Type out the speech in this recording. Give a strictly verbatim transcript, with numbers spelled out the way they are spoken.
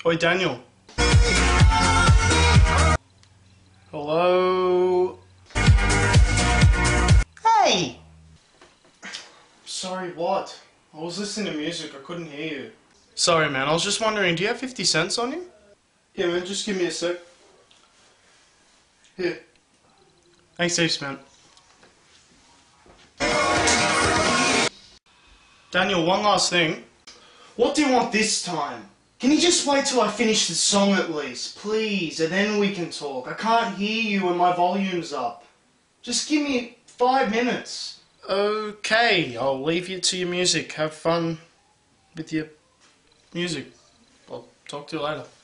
Oi, Daniel. Hello? Hey! Sorry, what? I was listening to music, I couldn't hear you. Sorry, man, I was just wondering, do you have fifty cents on you? Yeah, man, just give me a sec. Here. Thanks heaps, man. Daniel, one last thing. What do you want this time? Can you just wait till I finish the song at least, please, and then we can talk. I can't hear you when my volume's up. Just give me five minutes. Okay, I'll leave you to your music. Have fun with your music. I'll talk to you later.